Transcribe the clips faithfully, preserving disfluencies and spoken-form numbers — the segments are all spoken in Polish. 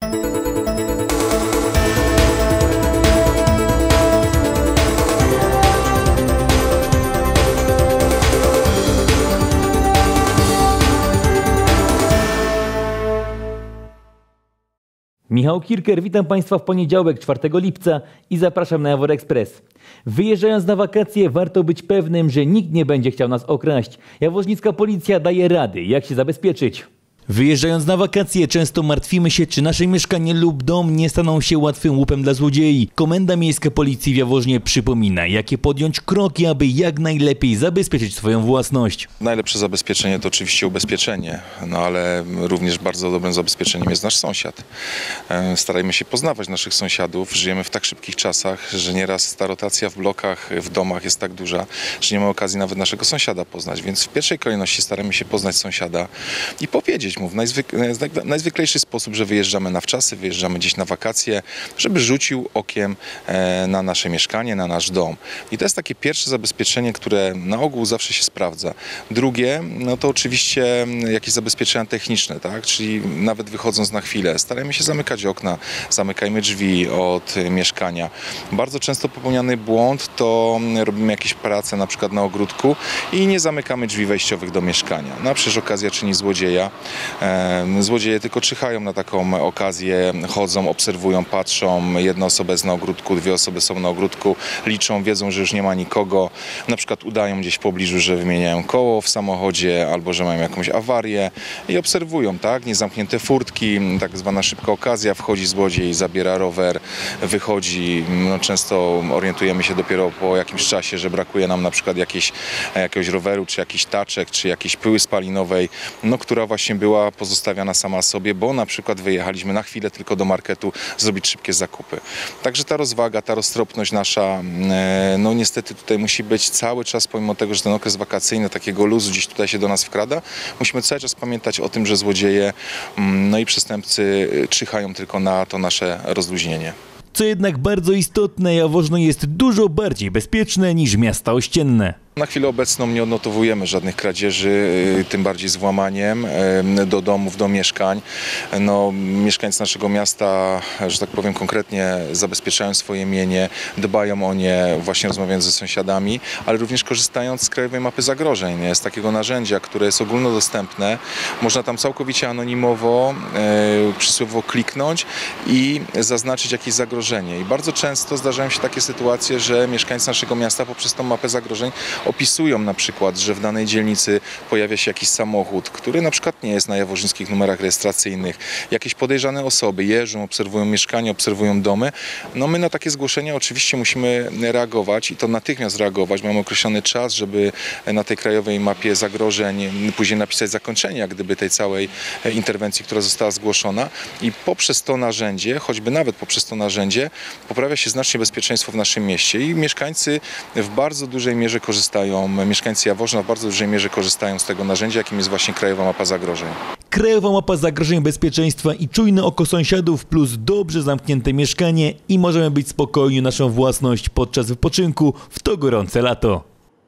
Michał Kirker, witam Państwa w poniedziałek, czwartego lipca i zapraszam na Jawor Express. Wyjeżdżając na wakacje, warto być pewnym, że nikt nie będzie chciał nas okraść. Jaworznicka policja daje rady, jak się zabezpieczyć. Wyjeżdżając na wakacje, często martwimy się, czy nasze mieszkanie lub dom nie staną się łatwym łupem dla złodziei. Komenda Miejska Policji w Jaworznie przypomina, jakie podjąć kroki, aby jak najlepiej zabezpieczyć swoją własność. Najlepsze zabezpieczenie to oczywiście ubezpieczenie, no ale również bardzo dobrym zabezpieczeniem jest nasz sąsiad. Starajmy się poznawać naszych sąsiadów. Żyjemy w tak szybkich czasach, że nieraz ta rotacja w blokach, w domach jest tak duża, że nie ma okazji nawet naszego sąsiada poznać. Więc w pierwszej kolejności staramy się poznać sąsiada i powiedzieć mu w najzwyk najzwyklejszy sposób, że wyjeżdżamy na wczasy, wyjeżdżamy gdzieś na wakacje, żeby rzucił okiem na nasze mieszkanie, na nasz dom. I to jest takie pierwsze zabezpieczenie, które na ogół zawsze się sprawdza. Drugie, no to oczywiście jakieś zabezpieczenia techniczne, tak? Czyli nawet wychodząc na chwilę, starajmy się zamykać okna, zamykajmy drzwi od mieszkania. Bardzo często popełniany błąd to robimy jakieś prace na przykład na ogródku i nie zamykamy drzwi wejściowych do mieszkania. No a przecież okazja czyni złodzieja. Złodzieje tylko czyhają na taką okazję, chodzą, obserwują, patrzą. Jedna osoba jest na ogródku, dwie osoby są na ogródku, liczą, wiedzą, że już nie ma nikogo. Na przykład udają gdzieś w pobliżu, że wymieniają koło w samochodzie albo że mają jakąś awarię i obserwują, tak? Niezamknięte furtki, tak zwana szybka okazja, wchodzi złodziej, zabiera rower, wychodzi. No, często orientujemy się dopiero po jakimś czasie, że brakuje nam na przykład jakieś, jakiegoś roweru, czy jakiś taczek, czy jakiejś pyły spalinowej, no, która właśnie była pozostawiana sama sobie, bo na przykład wyjechaliśmy na chwilę tylko do marketu zrobić szybkie zakupy. Także ta rozwaga, ta roztropność nasza, no niestety tutaj musi być cały czas, pomimo tego, że ten okres wakacyjny, takiego luzu gdzieś tutaj się do nas wkrada, musimy cały czas pamiętać o tym, że złodzieje, no i przestępcy czyhają tylko na to nasze rozluźnienie. Co jednak bardzo istotne, Jaworzno jest dużo bardziej bezpieczne niż miasta ościenne. Na chwilę obecną nie odnotowujemy żadnych kradzieży, tym bardziej z włamaniem do domów, do mieszkań. No, mieszkańcy naszego miasta, że tak powiem konkretnie, zabezpieczają swoje mienie, dbają o nie, właśnie rozmawiając ze sąsiadami, ale również korzystając z Krajowej Mapy Zagrożeń, z takiego narzędzia, które jest ogólnodostępne. Można tam całkowicie anonimowo, przysłowiowo kliknąć i zaznaczyć jakieś zagrożenie. I bardzo często zdarzają się takie sytuacje, że mieszkańcy naszego miasta poprzez tą mapę zagrożeń opisują na przykład, że w danej dzielnicy pojawia się jakiś samochód, który na przykład nie jest na jaworzyńskich numerach rejestracyjnych. Jakieś podejrzane osoby jeżdżą, obserwują mieszkania, obserwują domy. No my na takie zgłoszenia oczywiście musimy reagować i to natychmiast reagować. Mamy określony czas, żeby na tej krajowej mapie zagrożeń później napisać zakończenie, jak gdyby tej całej interwencji, która została zgłoszona. I poprzez to narzędzie, choćby nawet poprzez to narzędzie, poprawia się znacznie bezpieczeństwo w naszym mieście i mieszkańcy w bardzo dużej mierze korzystają Mieszkańcy Jaworzna w bardzo dużej mierze korzystają z tego narzędzia, jakim jest właśnie Krajowa Mapa Zagrożeń. Krajowa Mapa Zagrożeń Bezpieczeństwa i czujne oko sąsiadów plus dobrze zamknięte mieszkanie i możemy być spokojni naszą własność podczas wypoczynku w to gorące lato.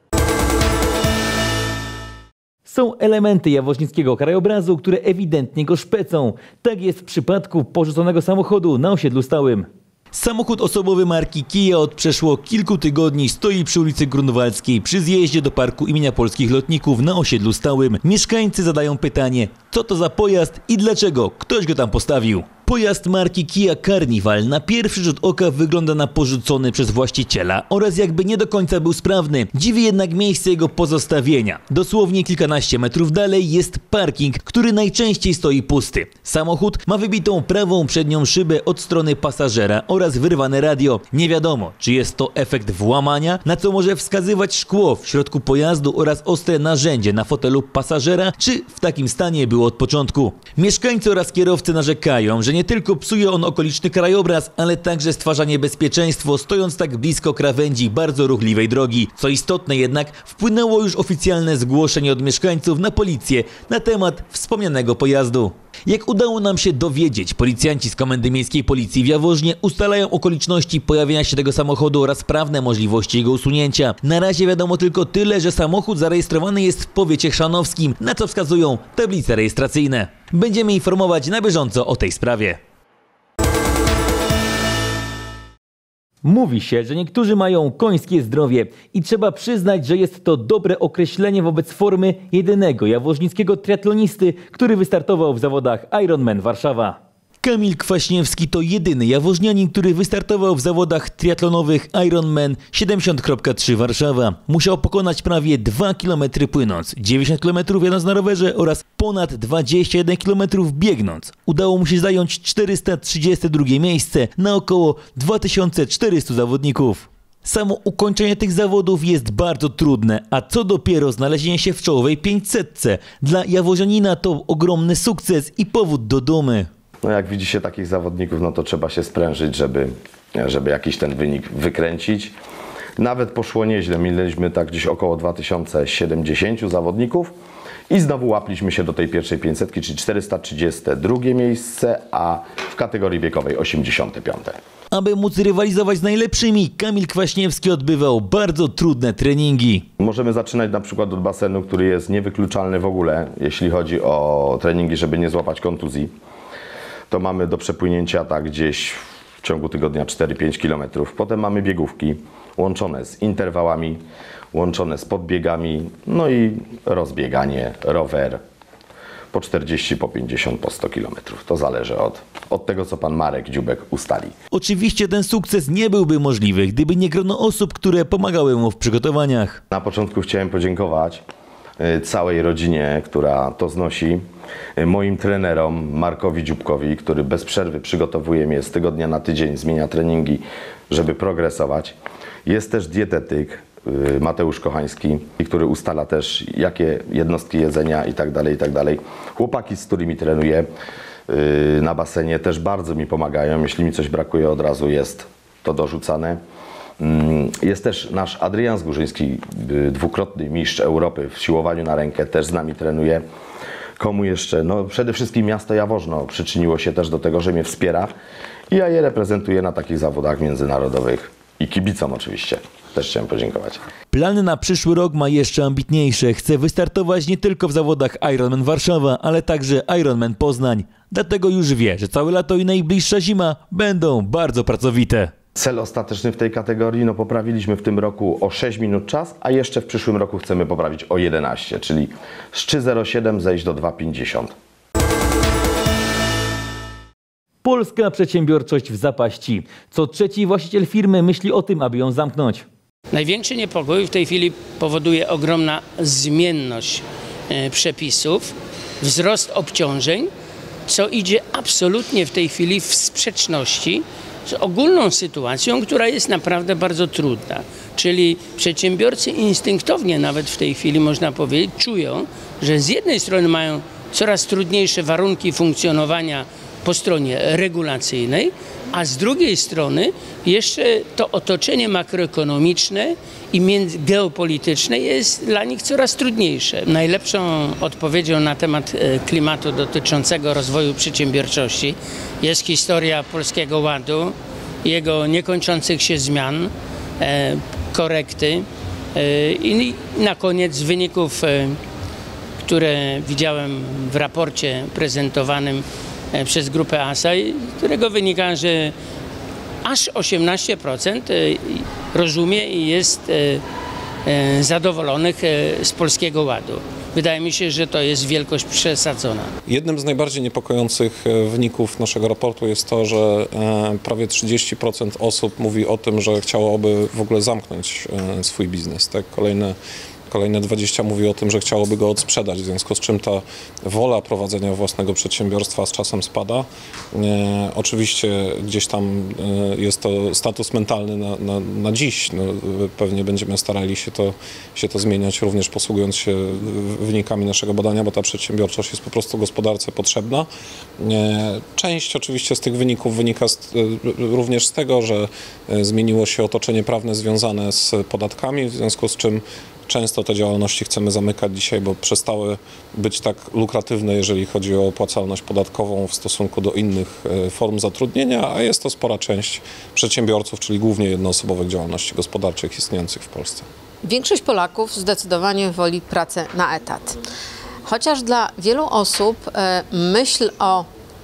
Są elementy jaworznickiego krajobrazu, które ewidentnie go szpecą. Tak jest w przypadku porzuconego samochodu na osiedlu stałym. Samochód osobowy marki Kia od przeszło kilku tygodni stoi przy ulicy Grunwaldzkiej przy zjeździe do Parku imienia Polskich Lotników na osiedlu stałym. Mieszkańcy zadają pytanie, co to za pojazd i dlaczego ktoś go tam postawił. Pojazd marki Kia Carnival na pierwszy rzut oka wygląda na porzucony przez właściciela oraz jakby nie do końca był sprawny. Dziwi jednak miejsce jego pozostawienia. Dosłownie kilkanaście metrów dalej jest parking, który najczęściej stoi pusty. Samochód ma wybitą prawą przednią szybę od strony pasażera oraz wyrwane radio. Nie wiadomo, czy jest to efekt włamania, na co może wskazywać szkło w środku pojazdu oraz ostre narzędzie na fotelu pasażera, czy w takim stanie było od początku. Mieszkańcy oraz kierowcy narzekają, że nie tylko psuje on okoliczny krajobraz, ale także stwarza niebezpieczeństwo, stojąc tak blisko krawędzi bardzo ruchliwej drogi. Co istotne jednak, wpłynęło już oficjalne zgłoszenie od mieszkańców na policję na temat wspomnianego pojazdu. Jak udało nam się dowiedzieć, policjanci z Komendy Miejskiej Policji w Jaworznie ustalają okoliczności pojawienia się tego samochodu oraz prawne możliwości jego usunięcia. Na razie wiadomo tylko tyle, że samochód zarejestrowany jest w powiecie chrzanowskim, na co wskazują tablice rejestracyjne. Będziemy informować na bieżąco o tej sprawie. Mówi się, że niektórzy mają końskie zdrowie i trzeba przyznać, że jest to dobre określenie wobec formy jedynego jaworznickiego triatlonisty, który wystartował w zawodach Ironman Warszawa. Kamil Kwaśniewski to jedyny jaworznianin, który wystartował w zawodach triatlonowych Ironman siedemdziesiąt trzy Warszawa. Musiał pokonać prawie dwa kilometry płynąc, dziewięćdziesiąt kilometrów jadąc na rowerze oraz ponad dwadzieścia jeden kilometrów biegnąc. Udało mu się zająć czterysta trzydzieste drugie miejsce na około dwa tysiące czterystu zawodników. Samo ukończenie tych zawodów jest bardzo trudne, a co dopiero znalezienie się w czołowej pięćsetce. Dla jaworzanina to ogromny sukces i powód do dumy. No jak widzi się takich zawodników, no to trzeba się sprężyć, żeby, żeby jakiś ten wynik wykręcić. Nawet poszło nieźle, mieliśmy tak gdzieś około dwa tysiące siedemdziesięciu zawodników i znowu łapiliśmy się do tej pierwszej pięćsetki, czyli czterysta trzydzieste drugie miejsce, a w kategorii wiekowej osiemdziesiąte piąte. Aby móc rywalizować z najlepszymi, Kamil Kwaśniewski odbywał bardzo trudne treningi. Możemy zaczynać na przykład od basenu, który jest niewykluczalny w ogóle, jeśli chodzi o treningi, żeby nie złapać kontuzji. To mamy do przepłynięcia tak gdzieś w ciągu tygodnia cztery pięć kilometrów. Potem mamy biegówki łączone z interwałami, łączone z podbiegami, no i rozbieganie, rower po czterdzieści, po pięćdziesiąt, po sto kilometrów. To zależy od, od tego, co pan Marek Dziubek ustali. Oczywiście ten sukces nie byłby możliwy, gdyby nie grono osób, które pomagały mu w przygotowaniach. Na początku chciałem podziękować całej rodzinie, która to znosi, moim trenerom Markowi Dziubkowi, który bez przerwy przygotowuje mnie z tygodnia na tydzień, zmienia treningi, żeby progresować. Jest też dietetyk Mateusz Kochański, który ustala też, jakie jednostki jedzenia i tak dalej, i tak dalej. Chłopaki, z którymi trenuję na basenie, też bardzo mi pomagają. Jeśli mi coś brakuje, od razu jest to dorzucane. Jest też nasz Adrian Zgórzyński, dwukrotny mistrz Europy w siłowaniu na rękę, też z nami trenuje. Komu jeszcze? No przede wszystkim miasto Jaworzno przyczyniło się też do tego, że mnie wspiera i ja je reprezentuję na takich zawodach międzynarodowych i kibicom oczywiście. Też chciałem podziękować. Plany na przyszły rok ma jeszcze ambitniejsze. Chce wystartować nie tylko w zawodach Ironman Warszawa, ale także Ironman Poznań. Dlatego już wie, że całe lato i najbliższa zima będą bardzo pracowite. Cel ostateczny w tej kategorii, no poprawiliśmy w tym roku o sześć minut czas, a jeszcze w przyszłym roku chcemy poprawić o jedenaście, czyli z trzy zero siedem zejść do dwa pięćdziesiąt. Polska przedsiębiorczość w zapaści. Co trzeci właściciel firmy myśli o tym, aby ją zamknąć. Największy niepokój w tej chwili powoduje ogromna zmienność przepisów, wzrost obciążeń, co idzie absolutnie w tej chwili w sprzeczności z ogólną sytuacją, która jest naprawdę bardzo trudna. Czyli przedsiębiorcy instynktownie nawet w tej chwili, można powiedzieć, czują, że z jednej strony mają coraz trudniejsze warunki funkcjonowania po stronie regulacyjnej, a z drugiej strony jeszcze to otoczenie makroekonomiczne i geopolityczne jest dla nich coraz trudniejsze. Najlepszą odpowiedzią na temat klimatu dotyczącego rozwoju przedsiębiorczości jest historia Polskiego Ładu, jego niekończących się zmian, korekty i na koniec wyników, które widziałem w raporcie prezentowanym przez grupę ASAI, z którego wynika, że aż osiemnaście procent rozumie i jest zadowolonych z Polskiego Ładu. Wydaje mi się, że to jest wielkość przesadzona. Jednym z najbardziej niepokojących wyników naszego raportu jest to, że prawie trzydzieści procent osób mówi o tym, że chciałoby w ogóle zamknąć swój biznes. Tak? Kolejne Kolejne dwadzieścia mówi o tym, że chciałoby go odsprzedać, w związku z czym ta wola prowadzenia własnego przedsiębiorstwa z czasem spada. E, oczywiście gdzieś tam e, jest to status mentalny na, na, na dziś. No, pewnie będziemy starali się to, się to zmieniać, również posługując się wynikami naszego badania, bo ta przedsiębiorczość jest po prostu gospodarce potrzebna. E, część oczywiście z tych wyników wynika z, e, również z tego, że e, zmieniło się otoczenie prawne związane z podatkami, w związku z czym często te działalności chcemy zamykać dzisiaj, bo przestały być tak lukratywne, jeżeli chodzi o opłacalność podatkową w stosunku do innych form zatrudnienia, a jest to spora część przedsiębiorców, czyli głównie jednoosobowych działalności gospodarczych istniejących w Polsce. Większość Polaków zdecydowanie woli pracę na etat. Chociaż dla wielu osób myśl o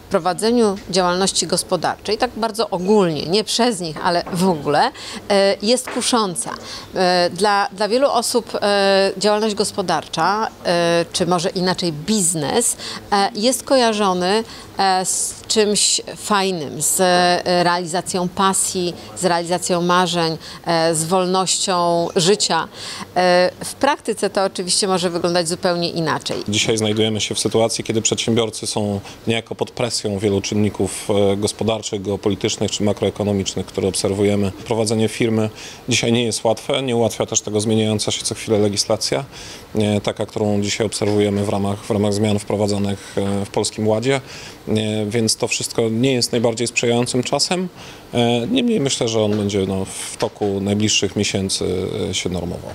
prowadzeniu działalności gospodarczej, tak bardzo ogólnie, nie przez nich, ale w ogóle, jest kusząca. Dla, dla wielu osób działalność gospodarcza, czy może inaczej biznes, jest kojarzony z czymś fajnym, z realizacją pasji, z realizacją marzeń, z wolnością życia. W praktyce to oczywiście może wyglądać zupełnie inaczej. Dzisiaj znajdujemy się w sytuacji, kiedy przedsiębiorcy są niejako pod presją wielu czynników gospodarczych, geopolitycznych czy makroekonomicznych, które obserwujemy. Prowadzenie firmy dzisiaj nie jest łatwe, nie ułatwia też tego zmieniająca się co chwilę legislacja, taka, którą dzisiaj obserwujemy w ramach, w ramach zmian wprowadzonych w Polskim Ładzie, więc to wszystko nie jest najbardziej sprzyjającym czasem. Niemniej myślę, że on będzie no, w toku najbliższych miesięcy się normował.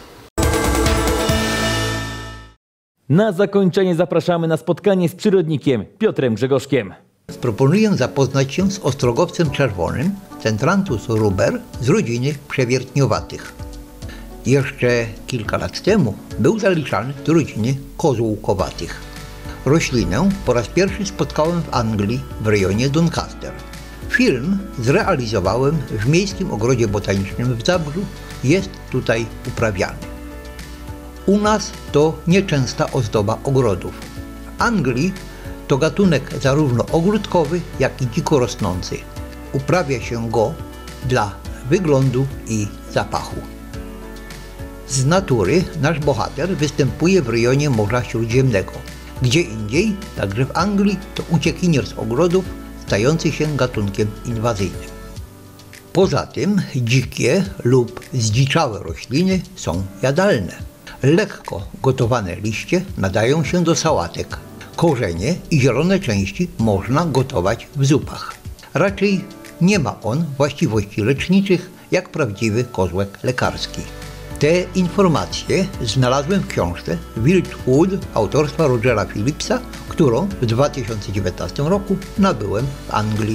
Na zakończenie zapraszamy na spotkanie z przyrodnikiem Piotrem Grzegorzkiem. Proponuję zapoznać się z ostrogowcem czerwonym, Centranthus ruber, z rodziny przewiertniowatych. Jeszcze kilka lat temu był zaliczany do rodziny kozłkowatych. Roślinę po raz pierwszy spotkałem w Anglii, w rejonie Doncaster. Film zrealizowałem w Miejskim Ogrodzie Botanicznym w Zabrzu. Jest tutaj uprawiany. U nas to nieczęsta ozdoba ogrodów. W Anglii to gatunek zarówno ogródkowy, jak i dziko rosnący. Uprawia się go dla wyglądu i zapachu. Z natury nasz bohater występuje w rejonie Morza Śródziemnego. Gdzie indziej, także w Anglii, to uciekinier z ogrodów stający się gatunkiem inwazyjnym. Poza tym dzikie lub zdziczałe rośliny są jadalne. Lekko gotowane liście nadają się do sałatek. Korzenie i zielone części można gotować w zupach. Raczej nie ma on właściwości leczniczych jak prawdziwy kozłek lekarski. Te informacje znalazłem w książce Wildwood autorstwa Rogera Phillipsa, którą w dwa tysiące dziewiętnastym roku nabyłem w Anglii.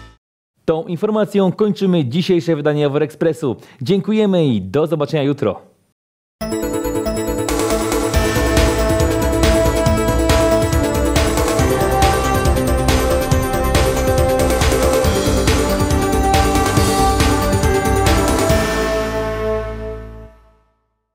Tą informacją kończymy dzisiejsze wydanie Jaworexpressu. Dziękujemy i do zobaczenia jutro.